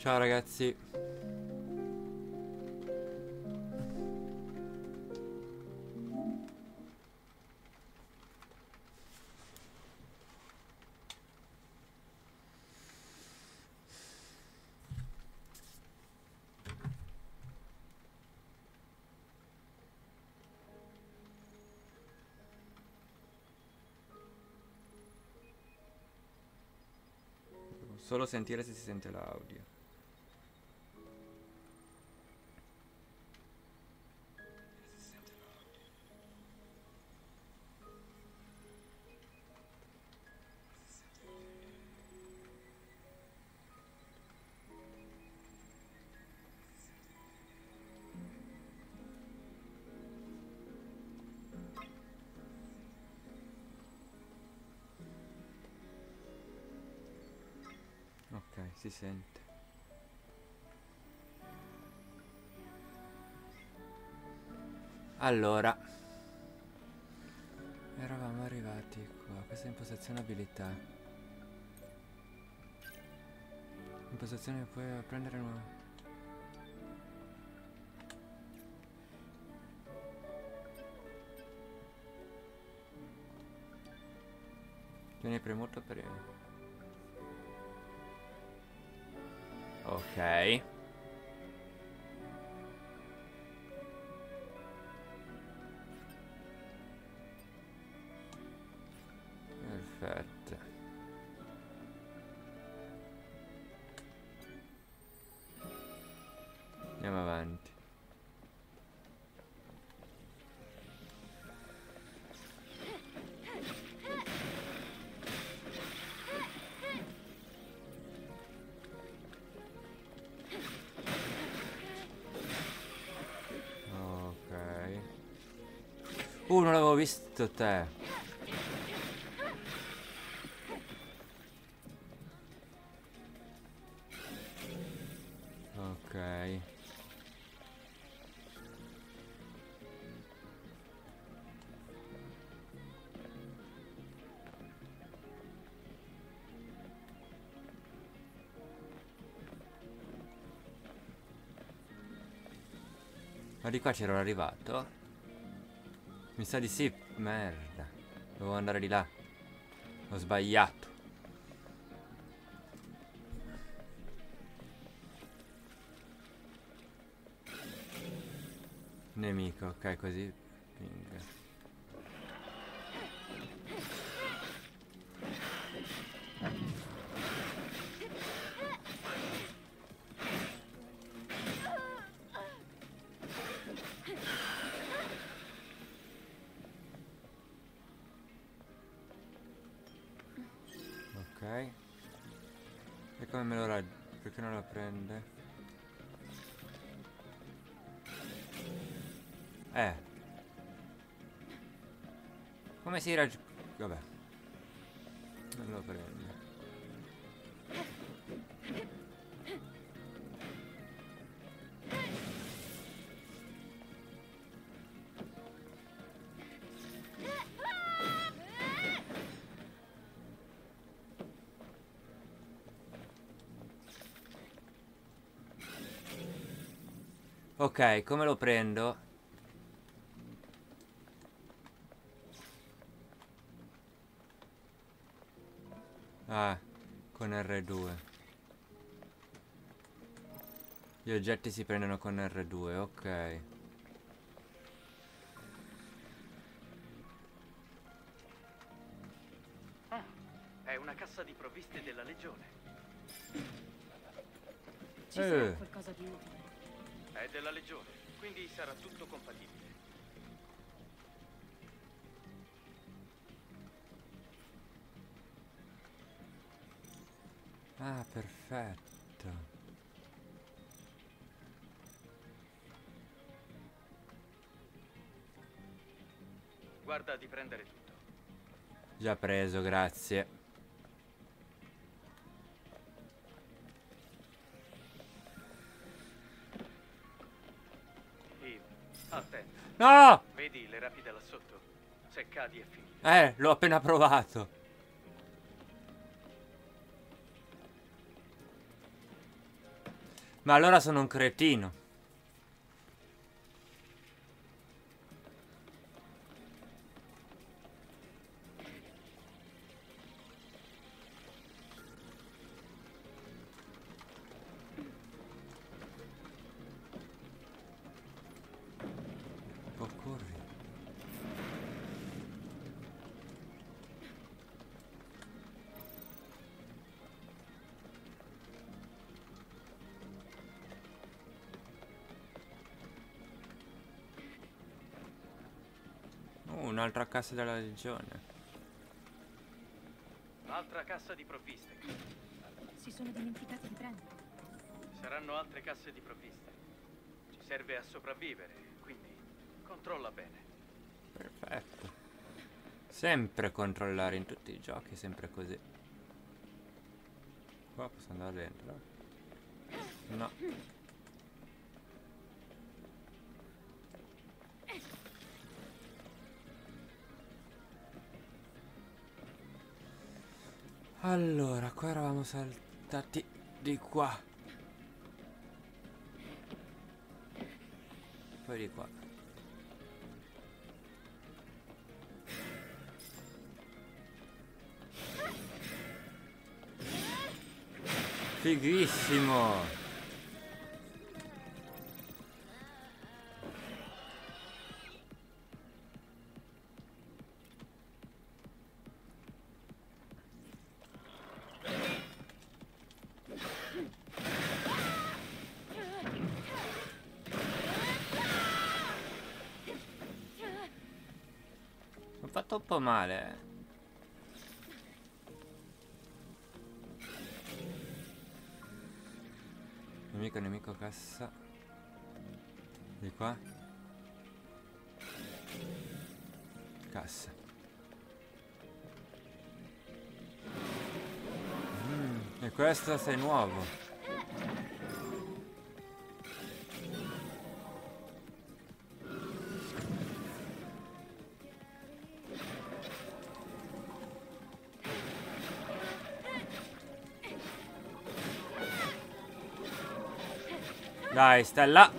Ciao ragazzi. Solo sentire se si sente l'audio. Ok, si sente. Allora, eravamo arrivati qua. Questa impostazione abilità. Impostazione puoi prendere una... Tieni premuto per... Ok. Perfetto. Andiamo avanti. Ok. Non l'avevo visto te. Ok. Ma di qua c'ero arrivato? Mi sa di sì. Merda. Dovevo andare di là. Ho sbagliato. Nemico, ok, così. Ping. Ok. E come me lo raggiungo? Perché non la prende? Come si raggiunge? Vabbè. Non lo prende. Ok, come lo prendo? Ah, con R2. Gli oggetti si prendono con R2, ok. È una cassa di provviste della Legione. Ci sarà qualcosa di utile. È della Legione, quindi sarà tutto compatibile. Ah, perfetto. Guarda di prendere tutto. Già preso, grazie. Attenta. No! Vedi le rapide là sotto? Se cadi è finita. L'ho appena provato. Ma allora sono un cretino. Un po' corri. Un'altra cassa della legione. Altra cassa di provviste. Si sono dimenticati di prendere. Ci saranno altre casse di provviste. Ci serve a sopravvivere, quindi controlla bene. Perfetto. Sempre controllare in tutti i giochi, sempre così. Qua posso andare dentro? No. Allora, qua eravamo saltati di qua. Poi di qua. Fighissimo! Ho fatto un po' male. Nemico, cassa. Di qua. Cassa. E questo sei nuovo. Dai, sta là.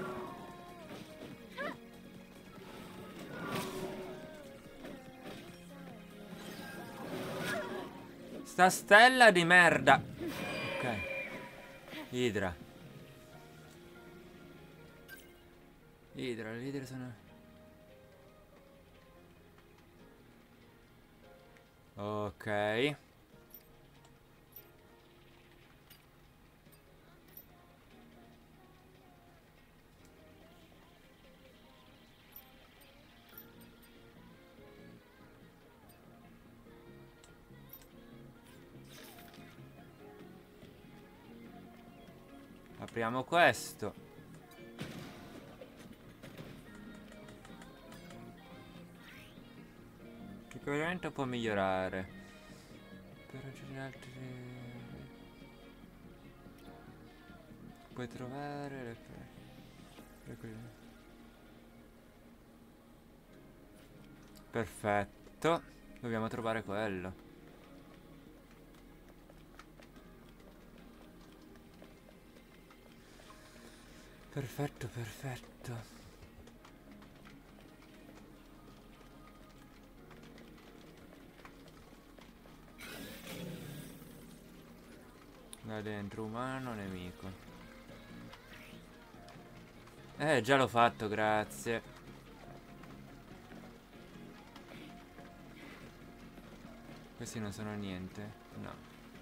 Sta stella di merda. Ok. Idra. Idra, le idre sono... Ok. Apriamo questo. Sicuramente può migliorare. Per raggiungere altri... Puoi trovare le... Perfetto. Dobbiamo trovare quello. Perfetto, perfetto. Da dentro, umano, nemico. Già l'ho fatto, grazie. Questi non sono niente? No.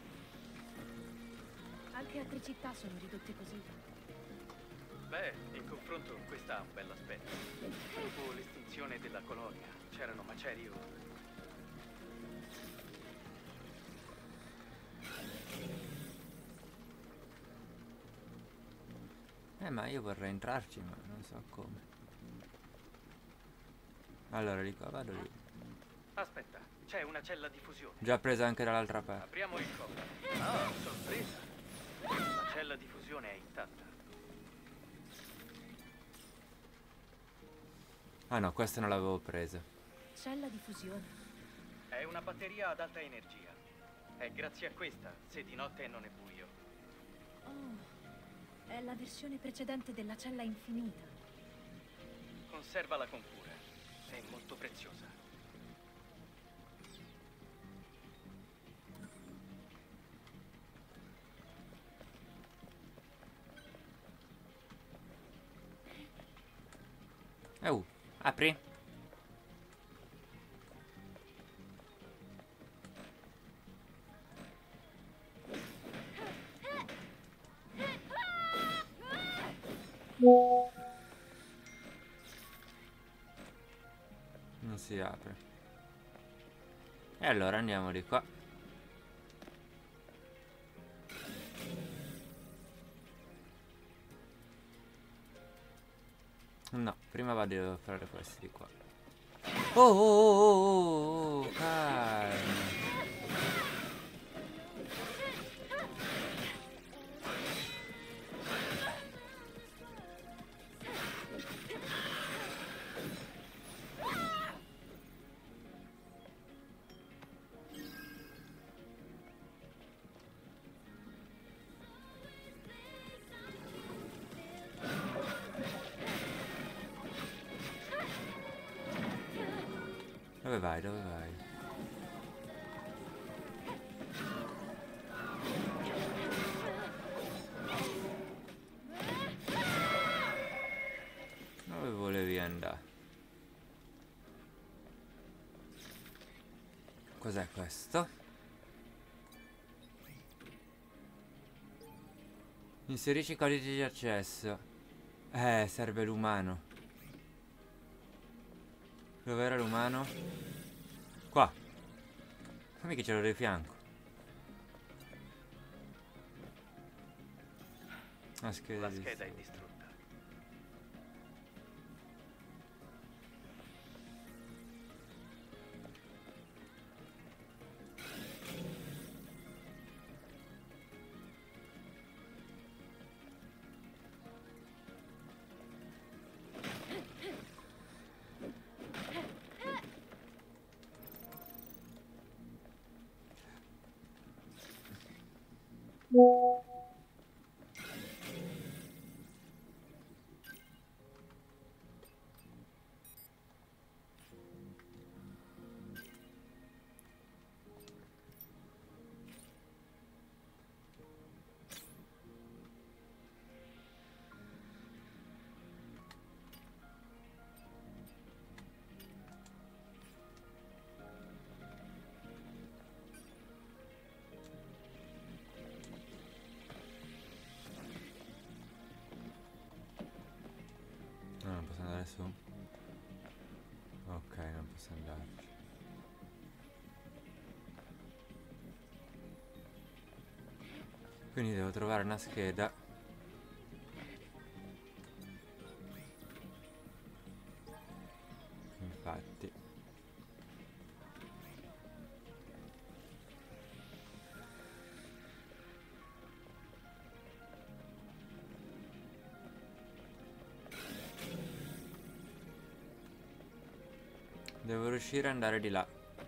Anche altre città sono ridotte così. Beh, in confronto questa ha un bell'aspetto. Dopo l'estinzione della colonia c'erano macerie ovunque. Ma io vorrei entrarci, ma non so come. Allora, di qua vado lì. Aspetta, c'è una cella di fusione. Già presa anche dall'altra parte. Apriamo il cofre. Ah, sorpresa! La cella di fusione è intatta. Ah no, questa non l'avevo presa. Cella di fusione. È una batteria ad alta energia. È grazie a questa se di notte non è buio. Oh, È la versione precedente della cella infinita. Conservala con cura. È molto preziosa. Apri. Non si apre. E allora andiamo di qua. No, prima vado a fare questi di qua. Oh, calma. Dove vai? Dove vai? Dove volevi andare? Cos'è questo? Inserisci i codici di accesso. Serve l'umano. Dov'era l'umano? Qua. Fammi che ce l'ho di fianco. La scheda è distrutta. No, non posso andare su. Ok, non posso andarci. Quindi devo trovare una scheda. Infatti. Devo riuscire ad andare di là.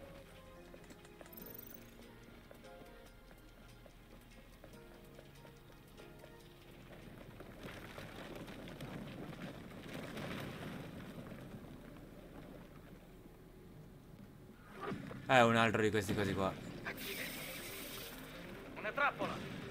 Un altro di questi cosi qua. Una trappola!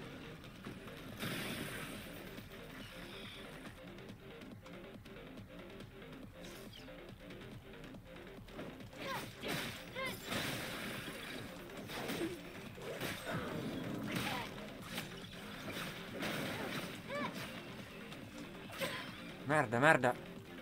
Merda, merda.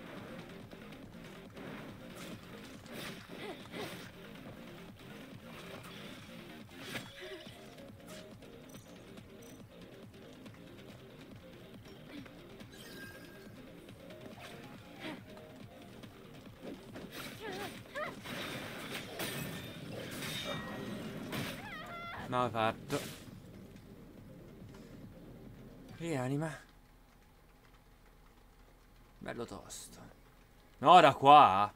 No, fatto. Rianima. Bello tosto. No, da qua.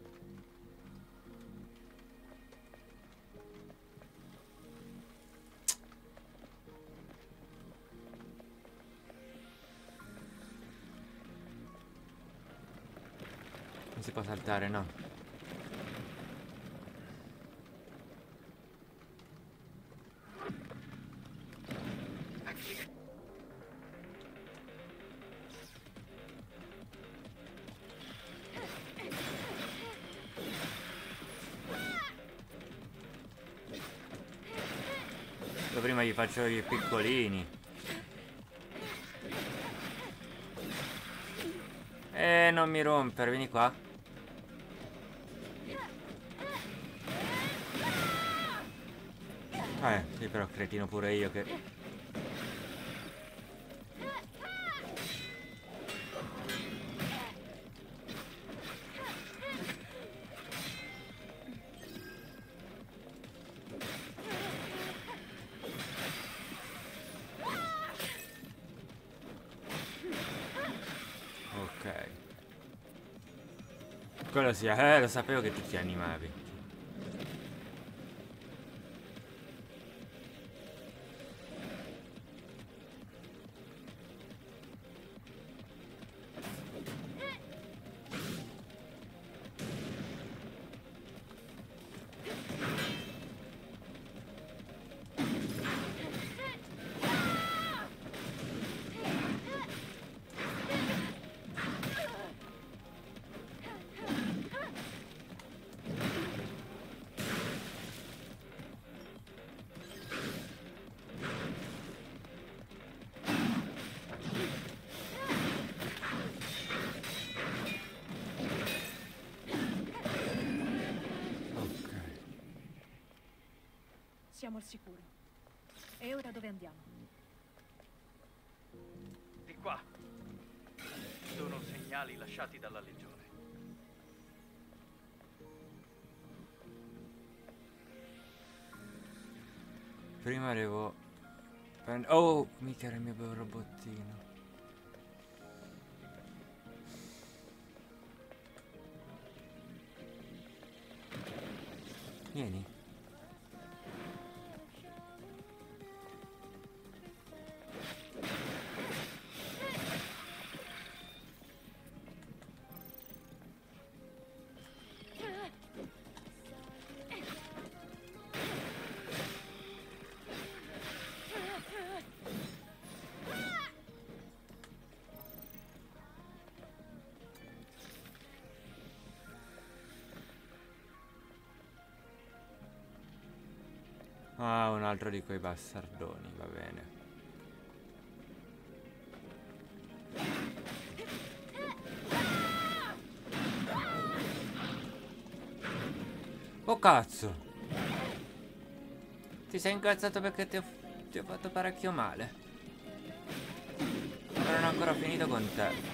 si può saltare, no. Io prima gli faccio i piccolini. Non mi rompere, vieni qua. Sì, però cretino pure io che... Ok. Quello sia, lo sapevo che tu ti animavi. Siamo al sicuro. E ora dove andiamo? Di qua. Sono segnali lasciati dalla Legione. Prima devo... Oh, mica era il mio bel robottino. Vieni. Ah, un altro di quei bastardoni, va bene. Oh cazzo! Ti sei incazzato perché ti ho fatto parecchio male. Ma non ho ancora finito con te.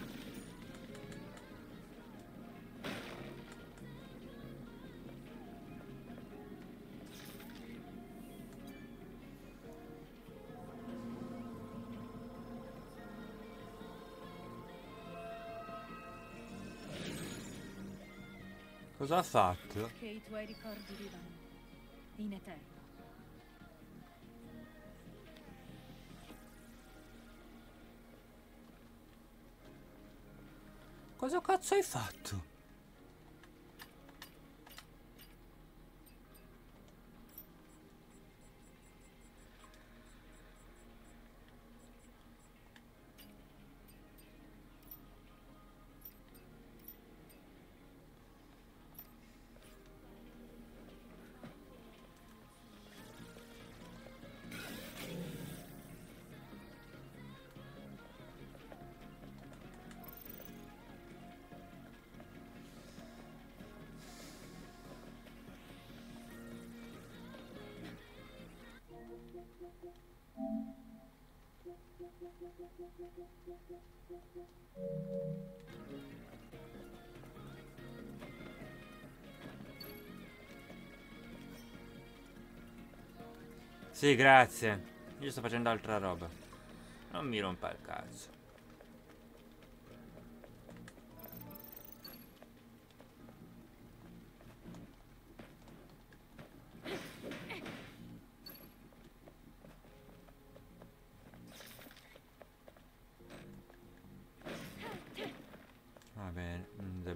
Cosa ha fatto? Che i tuoi ricordi vivano in eterno. Cosa cazzo hai fatto? Sì, grazie. Io sto facendo altra roba. Non mi rompa il cazzo.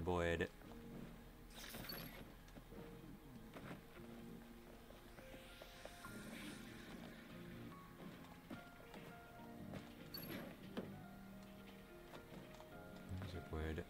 puede. No se puede.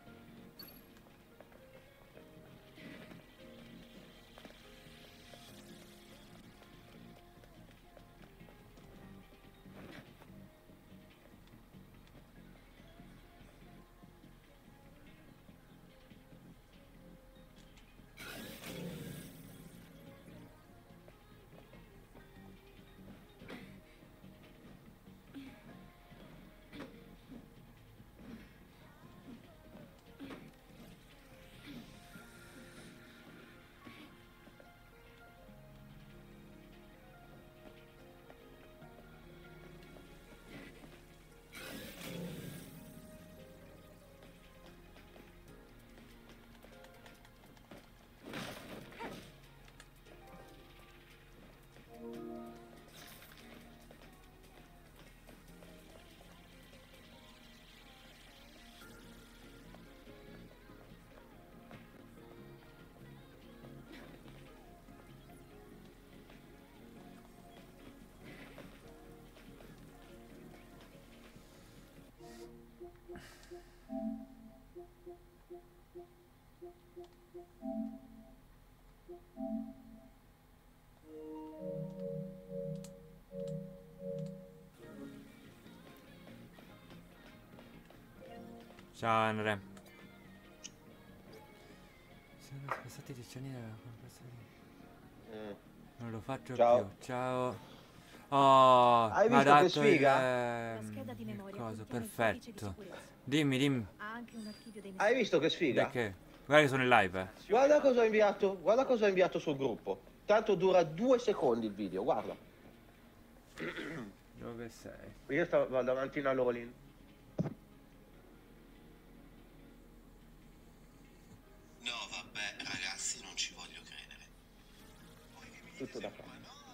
Ciao Andre. Sono passati 10 anni dalla comparsa. Non lo faccio Ciao. più. Ciao. Oh, Hai mi ha visto che dato sfiga? La scheda di il memoria coso, contiene il codice di perfetto. sicurezza. Dimmi, dimmi. Ha anche un archivio dei Hai messaggi. visto che sfiga? Perché? Guarda che sono in live, Guarda cosa ho inviato sul gruppo. Tanto dura 2 secondi il video, guarda. Dove sei? Io vado avanti in Alolin. No, vabbè, ragazzi, non ci voglio credere. Tutto da fare.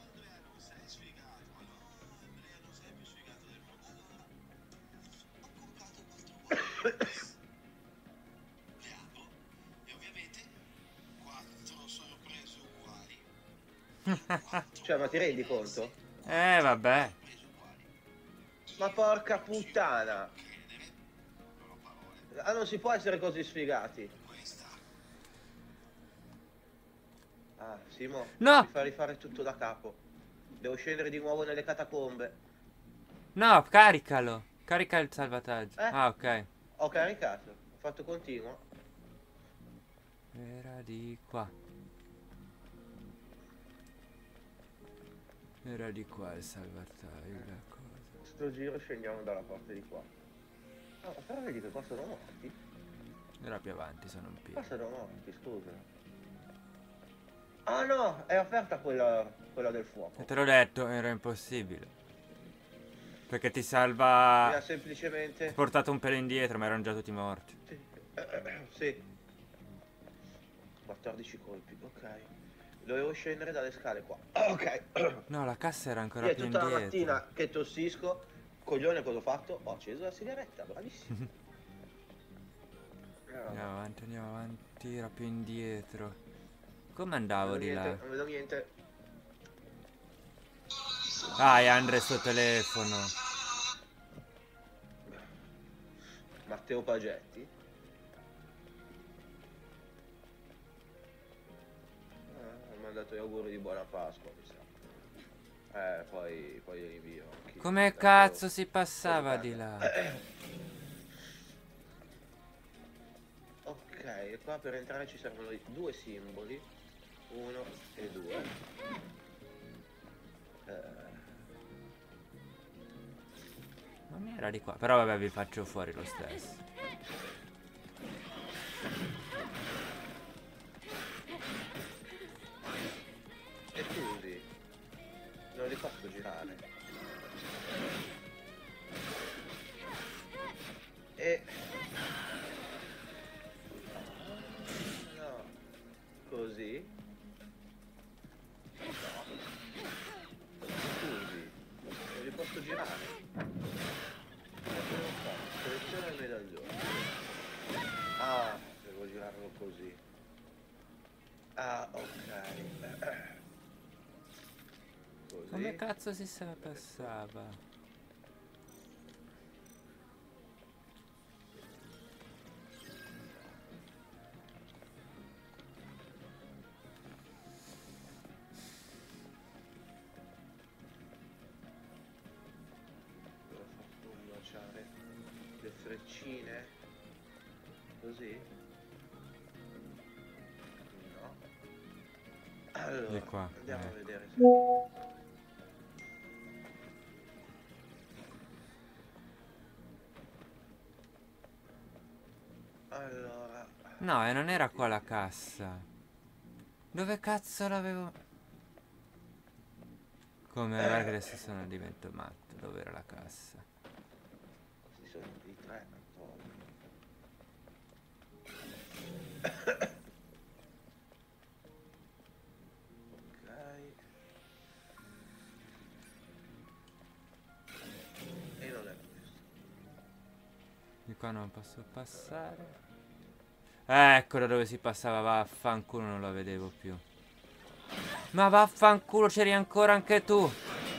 Le apro e ovviamente 4 sorprese uguali. Cioè, ma ti rendi conto? Vabbè. Ma porca puttana. Credere, non ho parole. Ah, non si può essere così sfigati. Questa Ah, Simo, No! mi fa rifare tutto da capo. Devo scendere di nuovo nelle catacombe. No, caricalo. Carica il salvataggio. Eh? Ah, ok. Ho caricato, ho fatto continuo. Era di qua. Era di qua il salvataggio, la cosa. Sto giro scendiamo dalla parte di qua. Ah, però vedi che qua sono morti. Era più avanti, sono un Qua pieno. sono morti, scusa. Ah no, è aperta quella del fuoco. E te l'ho detto, era impossibile. Perché ti Mi salva... ha semplicemente... portato un pelo indietro, ma erano già tutti morti. Sì. Sì. 14 colpi, ok. Dovevo scendere dalle scale qua. Ok. No, la cassa era ancora Io più tutta la indietro. mattina che tossisco, coglione, cosa ho fatto? Ho acceso la sigaretta, bravissimo. Andiamo avanti, era più indietro. Come andavo di là? Non vedo niente. Dai, Andre sto telefono. Matteo Pagetti. Mi ha mandato gli auguri di buona Pasqua, mi sa. Poi li rinvio. Come cazzo si passava di là? Ok, e qua per entrare ci servono 2 simboli. 1 e 2. Non era di qua. Però vabbè, vi faccio fuori lo stesso. E scusi, non li posso girare. E... no, così. Scusi, non li posso girare. Cosa devo fare? Seleziona il medaglione. passarlo così. Ah, ok. Così. Come cazzo si se ne passava? Devo far combaciare le freccine. Così? No. Allora, Di qua, andiamo a ecco. vedere se... Allora, No, e non era qua la cassa. Dove cazzo l'avevo? Come guarda che adesso divento matto. Dove era la cassa? questi sono i tre attori. Ok. E non è questo. Di qua non posso passare. Ecco da dove si passava, vaffanculo, non la vedevo più. Ma vaffanculo, c'eri ancora anche tu.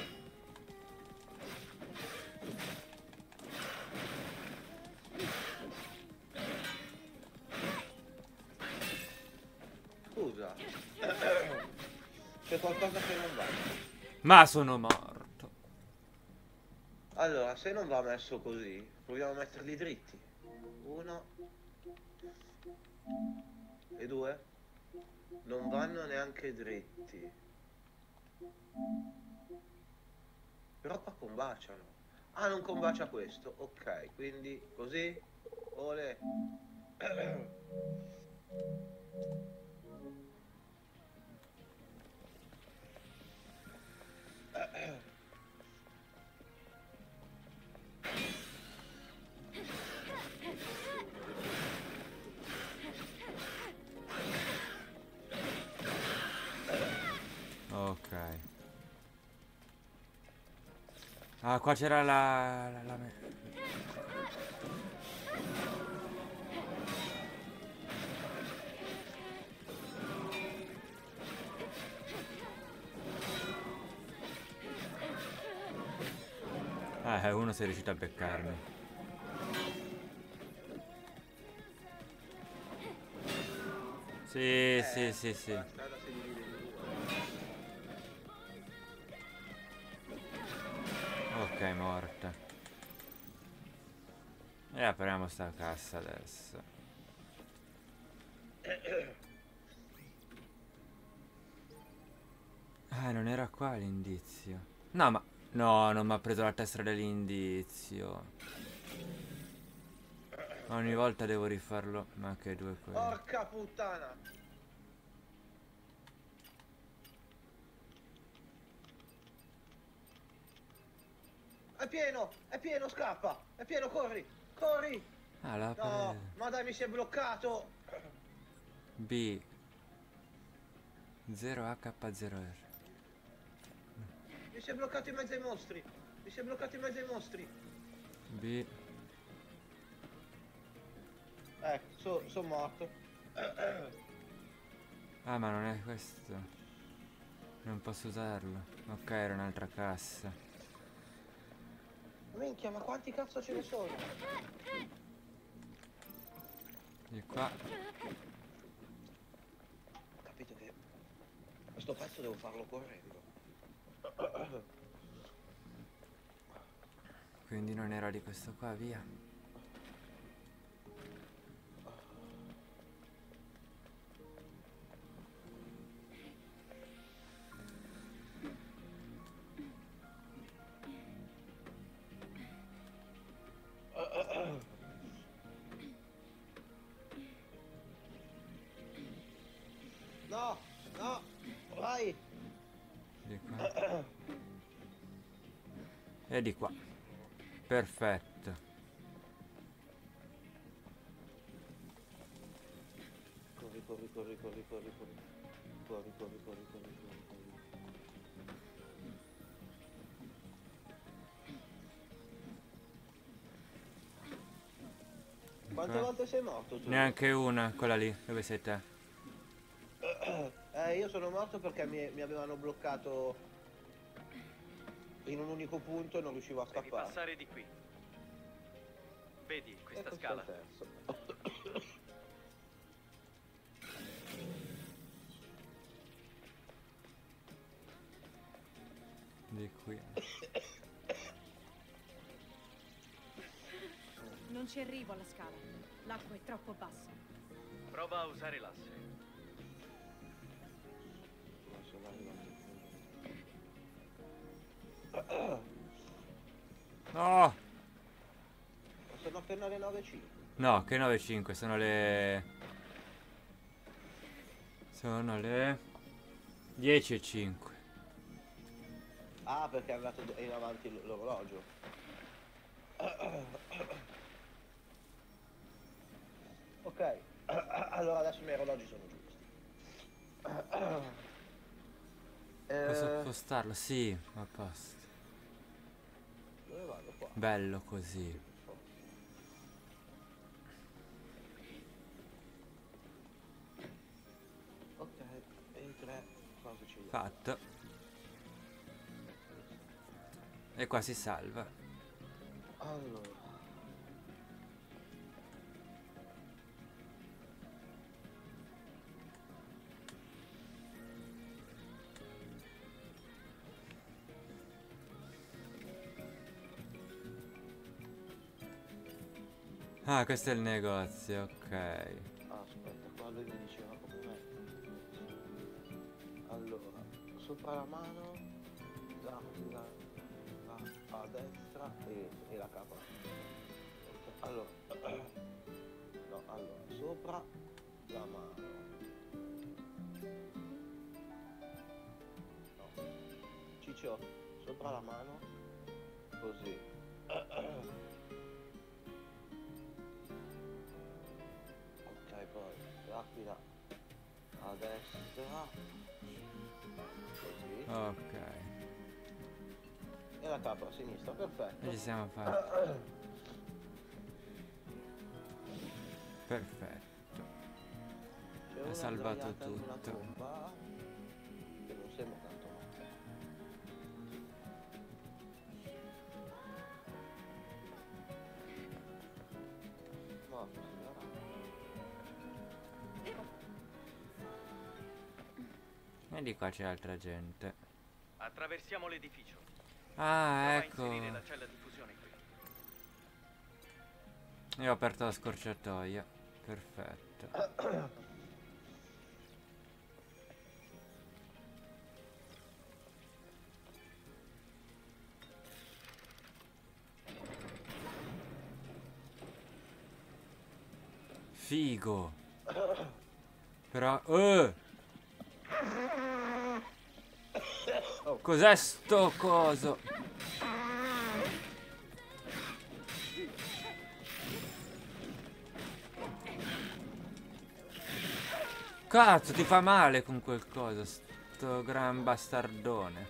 Scusa. C'è qualcosa che non va. Ma sono morto. Allora, se non va messo così, proviamo a metterli dritti. 1 e 2. Non vanno neanche dritti. Però qua combaciano. Ah, non combacia questo. Ok, quindi così. Ole. Ok. Ah, qua c'era la uno sei riuscito a beccarmi. Sì, sì, sì, sì. La strada si divide in due. Ok, morta. E apriamo sta cassa adesso. Non era qua l'indizio. No, ma... No, non mi ha preso la tessera dell'indizio. Ogni volta devo rifarlo. Ma che due quelli. Porca puttana! È pieno, scappa! È pieno, corri! Corri! Ah, l'ha No, preso. ma dai, mi si è bloccato! B 0H0R. Mi si è bloccato in mezzo ai mostri! Mi si è bloccato in mezzo ai mostri! B. Sono morto. Ah, ma non è questo. Non posso usarlo. Ok, era un'altra cassa. Minchia, ma quanti cazzo ce ne sono? Di qua. Ho capito che questo pezzo devo farlo correndo. Quindi non era di questo qua, via. No, no, vai. Di qua. E di qua. Perfetto. Corri, corri, corri, corri, corri, corri. Corri, corri, corri, corri, corri, corri. Quante volte sei morto tu? Neanche una, quella lì, dove sei te? Io sono morto perché mi avevano bloccato in un unico punto e non riuscivo a Devi scappare. passare di qui. Vedi E questa questo è il scala? terzo. Di qui. Non ci arrivo alla scala. L'acqua è troppo bassa. Prova a usare l'asse. Non sono arrivato. No! Sono appena le 9:05. No, che 9.5, sono le... Sono le 10.05. Ah, perché è andato in avanti l'orologio. Ok, allora adesso i miei orologi sono giusti. Posso spostarlo? Sì, a posto. Dove vado qua? Bello così. Ok, e i 3 cose ci sono. Fatto. E qua si salva. Allora. Ah, questo è il negozio, ok. Aspetta, qua lui mi diceva come mettere. Allora, sopra la mano, a destra e la capa. Ok, allora, no, allora, sopra la mano. No, Ciccio, sopra la mano, così. Ok, poi l'aquila a destra, così, Ok. e la capra a sinistra, perfetto. E ci siamo fatti. Perfetto. C'è Ho una salvato sdraiata in una tutto. tomba, che non sembra tanto male. Morto, signora. E di qua c'è altra gente. Attraversiamo l'edificio. Ah, Prova a inserire ecco. la cella di fusione qui. Io ho aperto la scorciatoia. Perfetto. Figo. Però... Cos'è sto coso? Cazzo, ti fa male con quel coso, sto gran bastardone.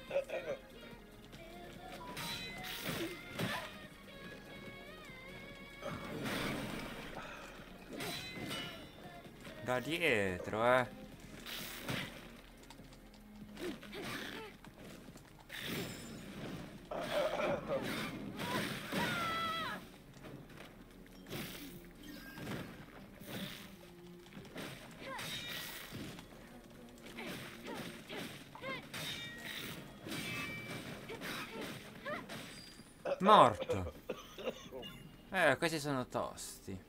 Da dietro, Morto. Questi sono tosti.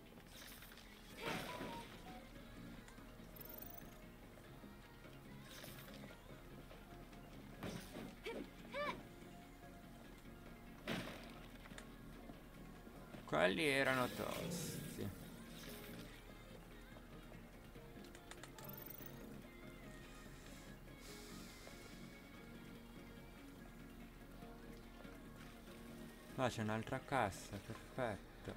Quelli erano tosti. Là c'è un'altra cassa, perfetto.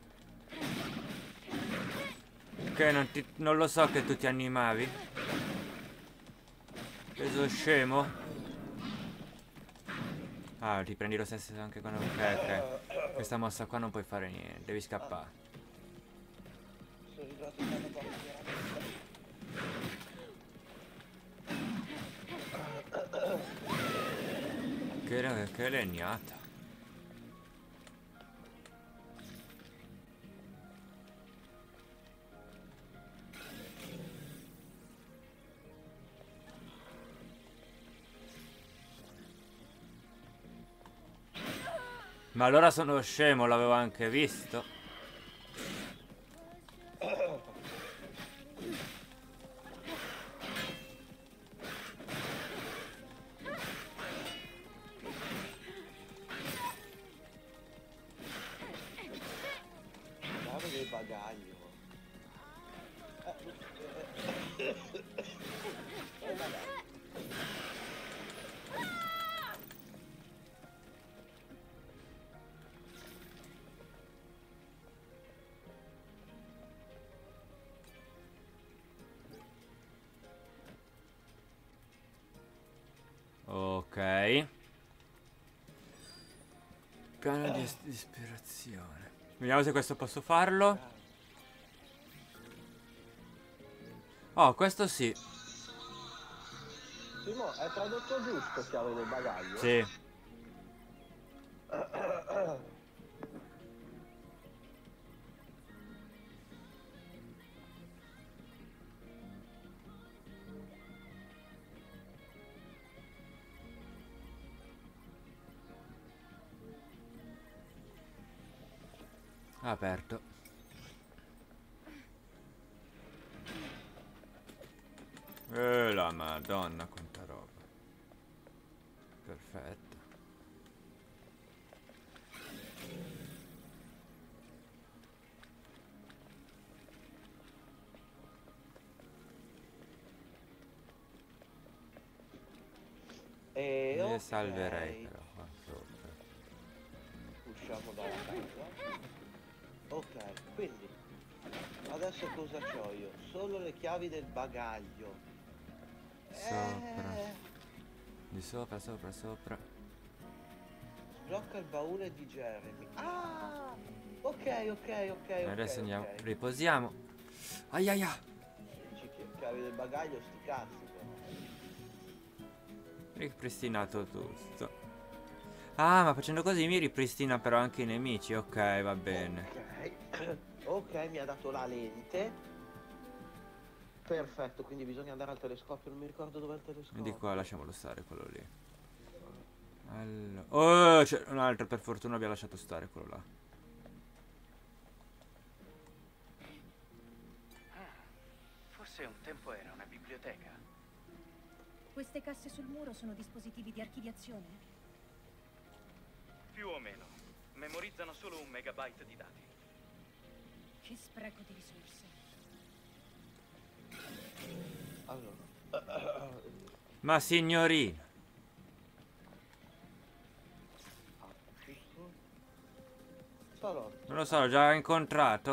Ok, non lo so che tu ti animavi. Peso scemo. Ah, ti prendi lo stesso anche quando... Ok. Questa mossa qua non puoi fare niente, devi scappare. entrato in una porta. Che legnata. Ma allora sono scemo, l'avevo anche visto. Chiave del bagaglio. Ok. Piano di ispirazione. Vediamo se questo posso farlo. Oh, questo sì. Simo, è tradotto giusto chiave del bagaglio? Sì. Aperto. La madonna quanta roba. Perfetto. E ok. Salverei però qua sopra. Usciamo dalla casa. Ok, quindi adesso cosa c'ho io? Solo le chiavi del bagaglio. Sopra. Di sopra, sopra, sopra. Sblocca il baule di Jeremy. Ah! Ok, ok, ok. Adesso andiamo. ok. Riposiamo. Aiaia. Dici che chiavi del bagaglio sti cazzi però. Ripristinato tutto. Ah, ma facendo così mi ripristina però anche i nemici. Ok, va bene. Ok. Ok, mi ha dato la lente. Perfetto, quindi bisogna andare al telescopio, non mi ricordo dov'è il telescopio. Di qua lasciamolo stare quello lì. Allora. Oh, c'è un altro, per fortuna abbia lasciato stare quello là. Forse un tempo era una biblioteca. Queste casse sul muro sono dispositivi di archiviazione? Più o meno. Memorizzano solo 1 megabyte di dati. Che spreco di risorse. Allora. Ma signorina. Salotto. Non lo so, l'ho già incontrato.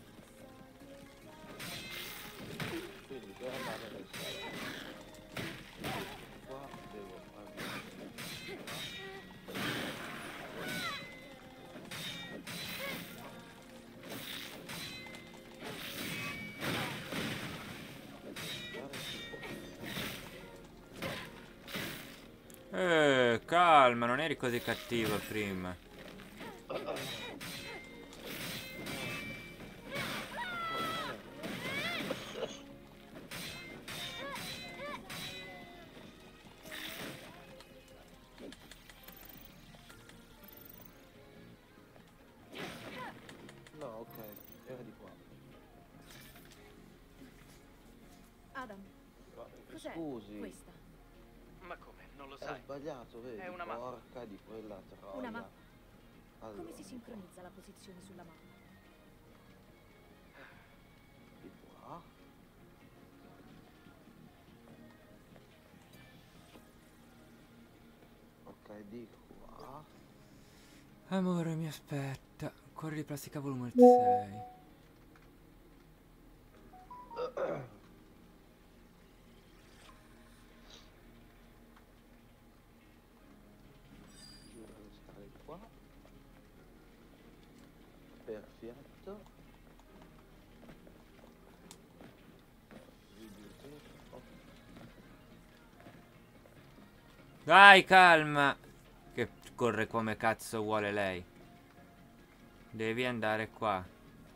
Quindi per andare nel salotto. Qua devo andare. Calma, non eri così cattivo prima. No, ok, era di qua. Adam, cos'è Scusi, questa? Ma come? Non lo è sai? sbagliato, vedi? È una mappa. Porca di quella troia. Una mappa? Allora, Come si sincronizza la posizione sulla mappa? di qua. Ok, di qua. Amore, mi aspetta. Cuore di plastica volume 6. Giù deve stare qua. Perfetto. Dai, calma. Che corre come cazzo vuole lei. Devi andare qua.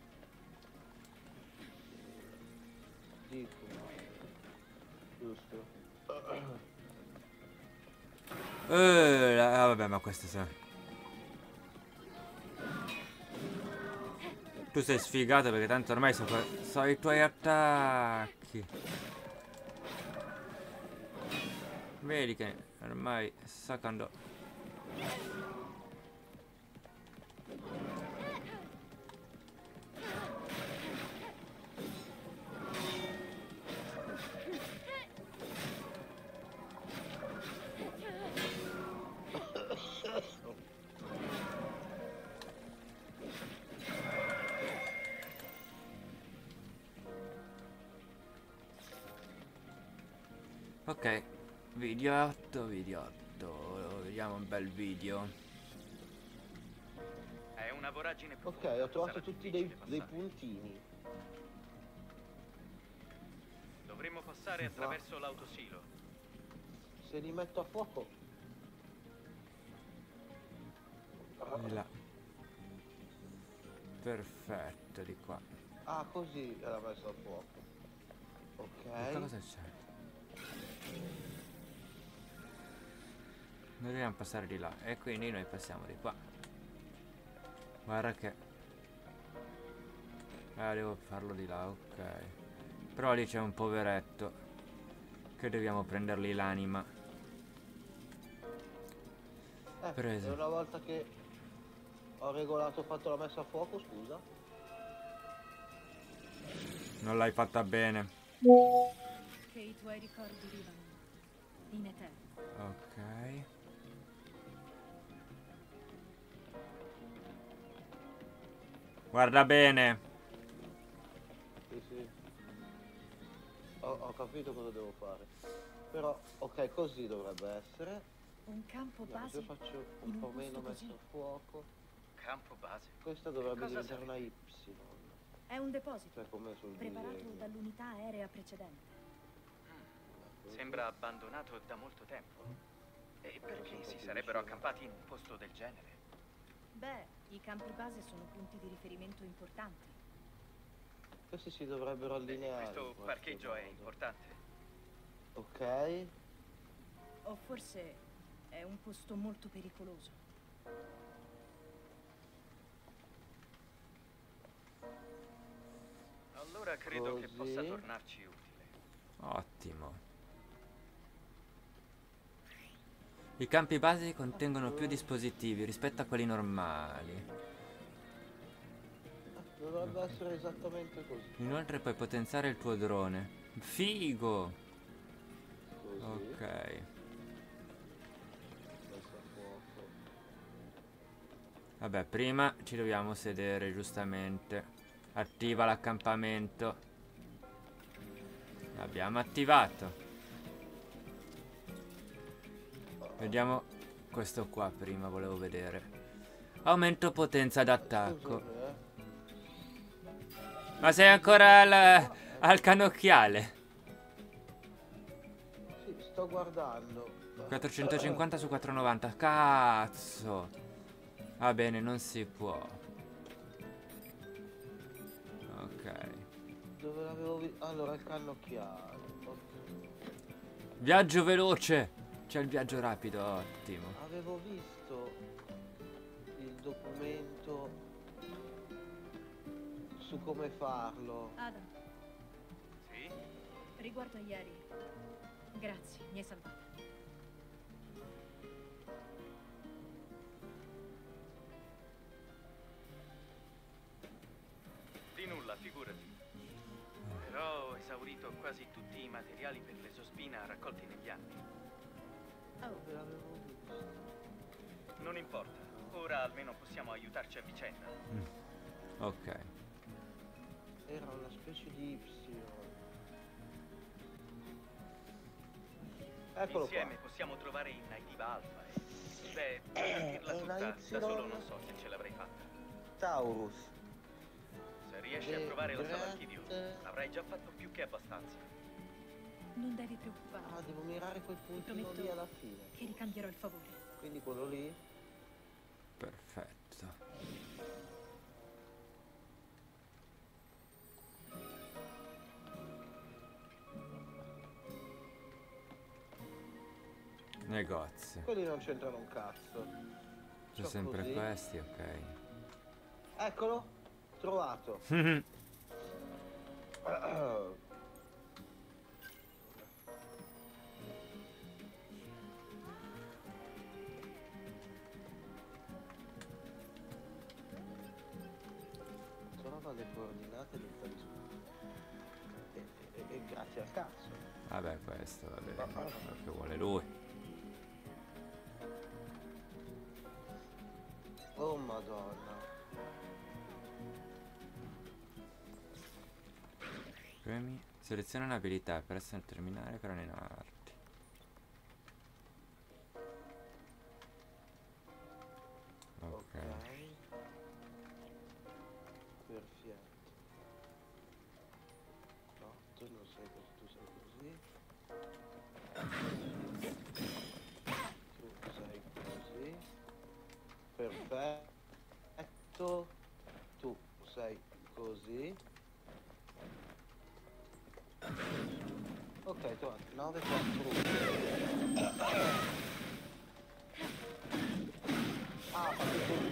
Dico. Giusto. Vabbè, ma questo sa. Tu sei sfigato perché tanto ormai so i tuoi attacchi. Vedi che ormai sa quando... Ok, video 8, vediamo un bel video. È una voragine Ok, profonda, ho trovato sarà tutti difficile dei passare. puntini. Dovremmo passare attraverso l'autosilo. Se li metto a fuoco. Di là. Perfetto, di qua. Ah, così era messo a fuoco. Di qua Ok. cosa c'è? Noi dobbiamo passare di là e quindi noi passiamo di qua. Guarda che... devo farlo di là, ok. Però lì c'è un poveretto che dobbiamo prendergli l'anima. Preso. E una volta che ho regolato, ho fatto la messa a fuoco, scusa. Non l'hai fatta bene. Che i tuoi ricordi vivano in eterno. Ok. Guarda bene. Sì, sì. Ho capito cosa devo fare. Però, ok, così dovrebbe essere. Un campo Vediamo se base faccio in un po' un meno posto messo così. a fuoco. Campo base. Questa dovrebbe Cosa diventare una Y. È un deposito Cioè come sul preparato disegno. dall'unità aerea precedente. Sembra abbandonato da molto tempo. E perché si sarebbero accampati in un posto del genere? Beh, i campi base sono punti di riferimento importanti. Questi si dovrebbero allineare. Questo in qualche parcheggio è modo. importante. Ok. O forse è un posto molto pericoloso. Allora credo che possa Così. tornarci utile. Ottimo. I campi base contengono più dispositivi rispetto a quelli normali. Dovrebbe essere esattamente così. Inoltre puoi potenziare il tuo drone. Figo! Così. Ok. Messo a fuoco. Vabbè, prima ci dobbiamo sedere, giustamente. Attiva l'accampamento. L'abbiamo attivato. Vediamo questo qua prima, volevo vedere. Aumento potenza d'attacco. Scusami, Ma sei ancora al cannocchiale? Sì, sto guardando. 450 su 490. Cazzo. Va bene, non si può. Ok. Dove l'avevo visto? Allora, il cannocchiale. Ok. Viaggio veloce. C'è il viaggio rapido, ottimo. Avevo visto il documento su come farlo. Adam, Sì? riguardo a ieri, grazie, mi hai salvato. Di nulla, figurati. Però ho esaurito quasi tutti i materiali per l'esospina raccolti negli anni. Oh, Dove l'avevo visto? Non importa, ora almeno possiamo aiutarci a vicenda. Ok. Era una specie di Y. Eccolo Insieme qua. possiamo trovare il Naitiva Alpha e... Beh, per dirla È una tutta, da solo Y. non so se ce l'avrei fatta. Taurus. Se riesci a trovare la sala archivio, avrai già fatto più che abbastanza. Non devi preoccuparti. Ah, devo mirare quel puntino Prometto lì alla fine. che ricambierò il favore. Quindi quello lì. Perfetto. Negozio. Quelli non c'entrano un cazzo. Sono sempre così. questi, ok. Eccolo, trovato. Trova le coordinate del talismano. E grazie al cazzo. Vabbè, questo va bene. Quello che vuole lui. Oh madonna. Premi. Seleziona un'abilità per essere terminale per allenarti. Ok. Perfetto. No, tu non sei così, tu sei così. Tu sei così. Perfetto. Tu sei così. Ok, tu 9, 4, 1. Ah, fatto tutto.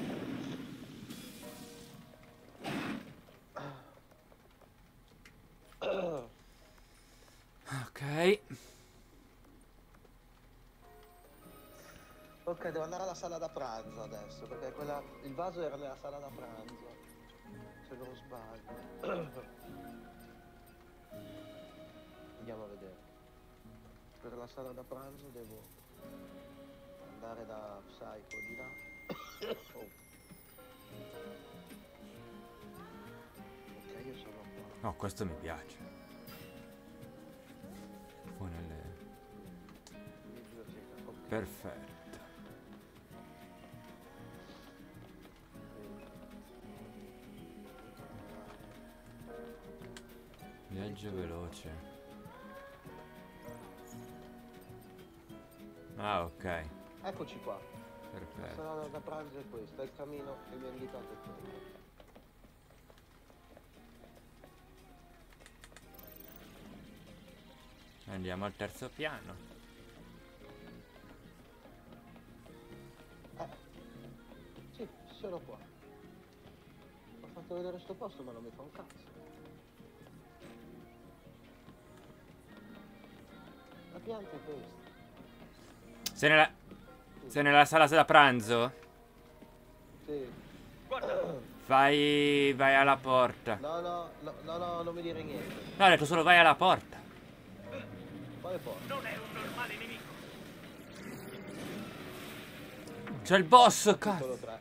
Ok. Ok, devo andare alla sala da pranzo adesso, perché quella, il vaso era nella sala da pranzo, se non sbaglio. Andiamo a vedere. Per la sala da pranzo devo andare da Psycho di là. Oh. Ok, io sono qua. No, questo mi piace. Poi nelle... Biblioteca, ok. Perfetto. Viaggio veloce. Ah, ok. Eccoci qua. La Perfetto. sala da pranzo è questa, il cammino che mi ha invitato è quello. Andiamo al terzo piano. Sì, sono qua. Ho fatto vedere sto posto ma non mi fa un cazzo. La pianta è questa. Sei nella sala da pranzo? Sì. Vai alla porta. No, non mi dire niente. No, ho detto solo vai alla porta. Quale porta? Non è un normale nemico. C'è il boss, Solo cazzo. 3.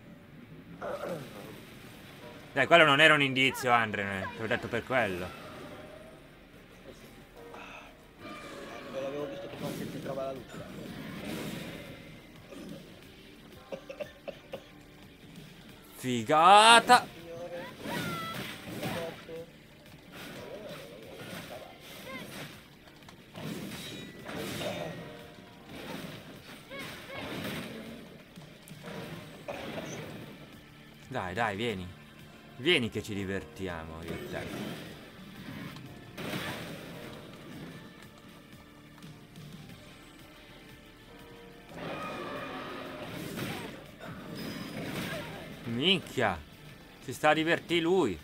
Dai, quello non era un indizio, Andre. Te l'ho detto per quello. Ve l'avevo visto che non si trova la luce. Figata. Signore. Posso? Dai, vieni. Vieni che ci divertiamo io e te. Minchia. Si sta a divertire lui.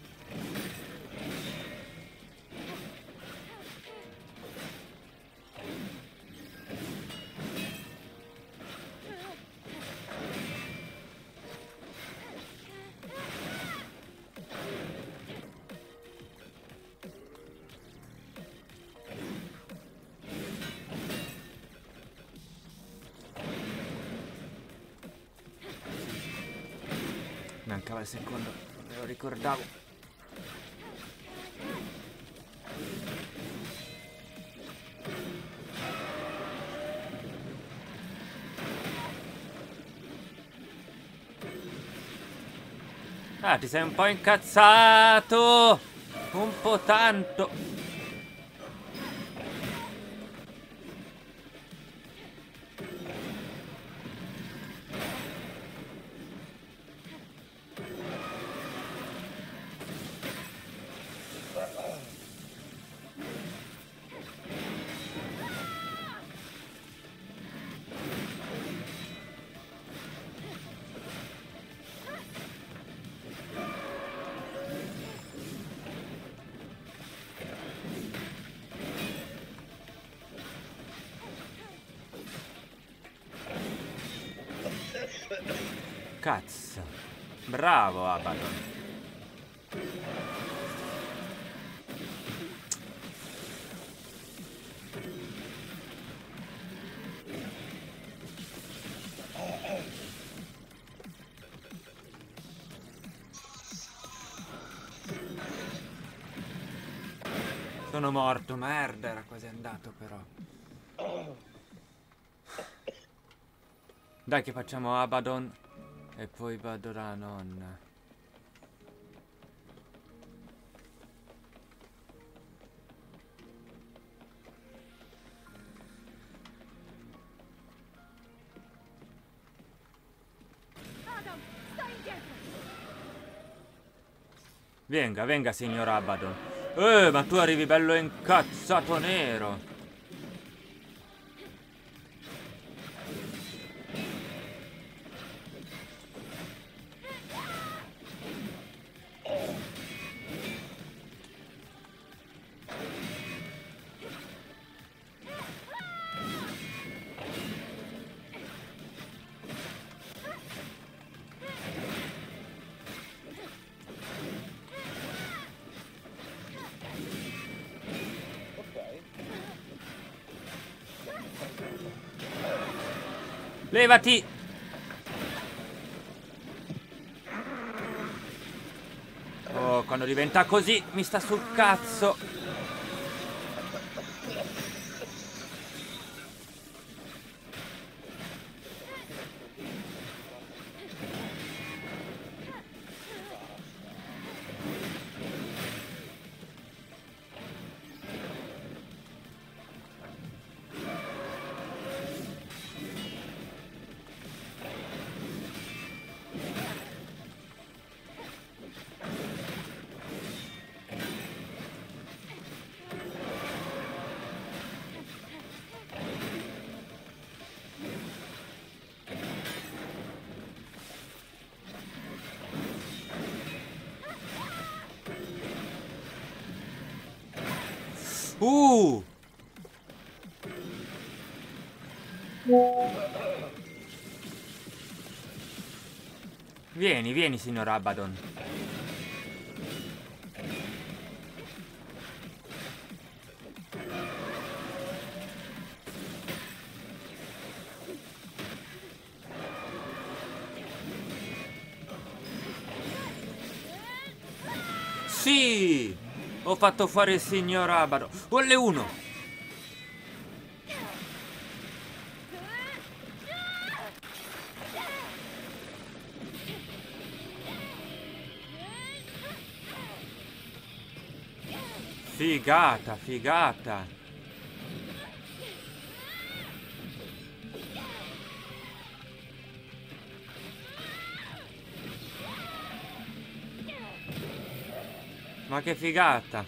Mancava il secondo, me lo ricordavo. Ah, ti sei un po' incazzato! Un po' tanto! Cazzo. Bravo Abaddon. Sono morto, merda, era quasi andato però. Dai che facciamo Abaddon e poi vado da nonna. Adam, stai indietro! Venga, venga signor Abaddon. Ma tu arrivi bello incazzato nero. Levati! Oh, quando diventa così mi sta sul cazzo. Vieni, vieni, signor Abaddon. Sì! Ho fatto fuori il signor Abaddon. Volle uno! Figata, figata. Ma che figata.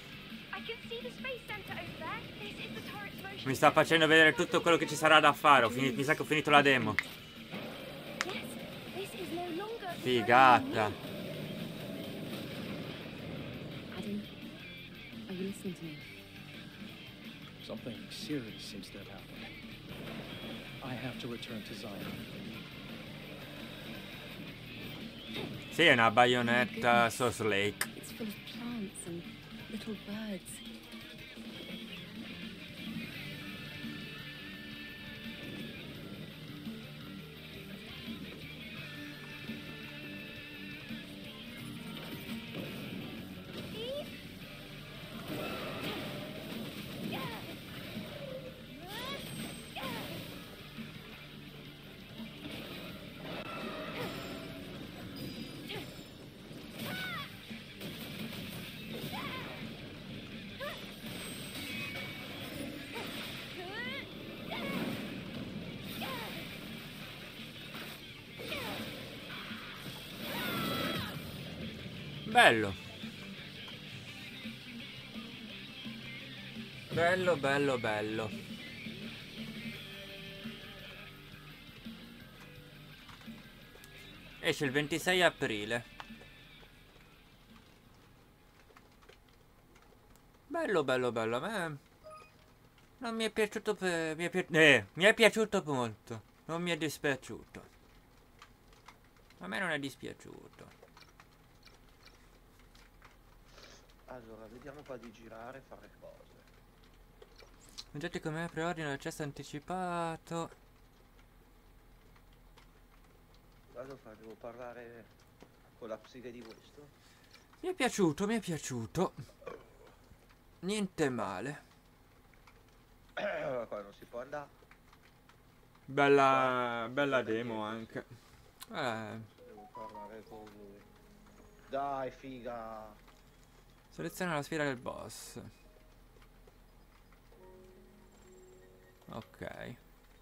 Mi sta facendo vedere tutto quello che ci sarà da fare. Mi sa che ho finito la demo. Figata. Are you listening to me? Something serious seems to have happened. I have to return to Zion. Sì, è una baionetta Source Lake. It's full of plants and little birds. Bello. Bello, bello, bello. Esce il 26 aprile. Bello, bello, bello. A me non mi è piaciuto mi è piaciuto molto. Non mi è dispiaciuto. A me non è dispiaciuto. Allora, vediamo qua di girare e fare cose. Oggetti come preordine l'accesso anticipato. Devo parlare con la psiche di questo. Mi è piaciuto, mi è piaciuto. Niente male. Qua non si può andare. Bella demo anche. Devo parlare con lui. Dai, figa. Seleziona la sfida del boss. Ok.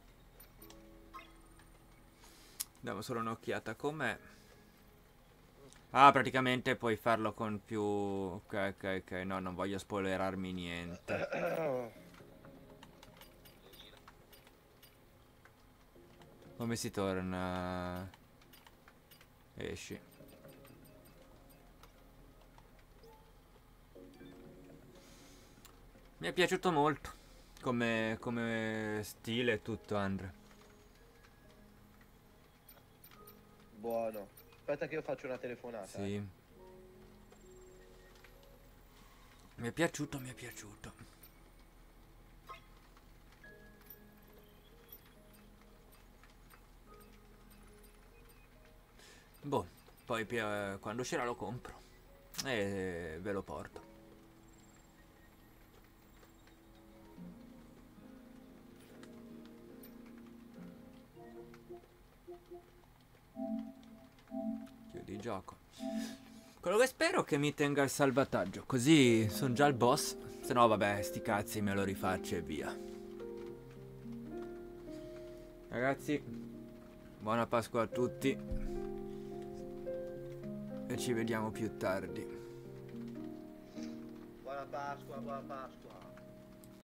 Diamo solo un'occhiata com'è. Ah, praticamente puoi farlo con più... Ok. No, non voglio spoilerarmi niente. Come si torna? Esci. Mi è piaciuto molto. Come stile e tutto, Andre. Buono. Aspetta che io faccio una telefonata. Sì. Mi è piaciuto, mi è piaciuto. Boh, poi quando uscirà lo compro. E ve lo porto. Chiudi il gioco. Quello che spero è che mi tenga il salvataggio. Così sono già il boss. Se no vabbè, sti cazzi, me lo rifaccio e via. Ragazzi, buona Pasqua a tutti. E ci vediamo più tardi. Buona Pasqua, buona Pasqua.